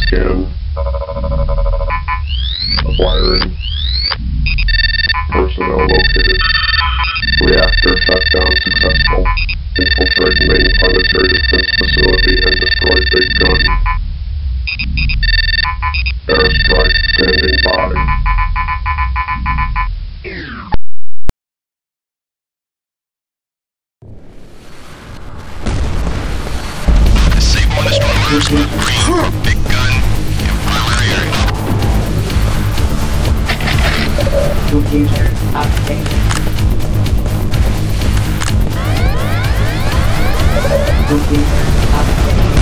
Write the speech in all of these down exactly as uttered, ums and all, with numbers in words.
Scan. Acquiring. Personnel located. Reactor shutdown successful. Infiltrate main planetary defense facility and destroy Big Gun. Airstrike standing by. Disable and destroy first green. Big Gun in primary area. Computer update. Computer update.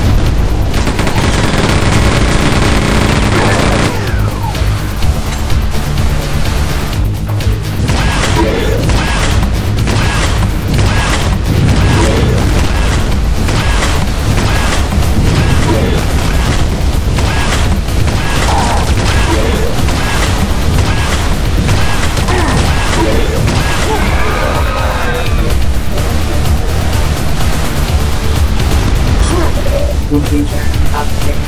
Computer update.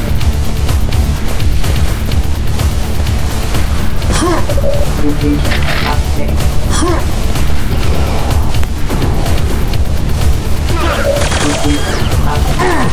Computer update. Computer update.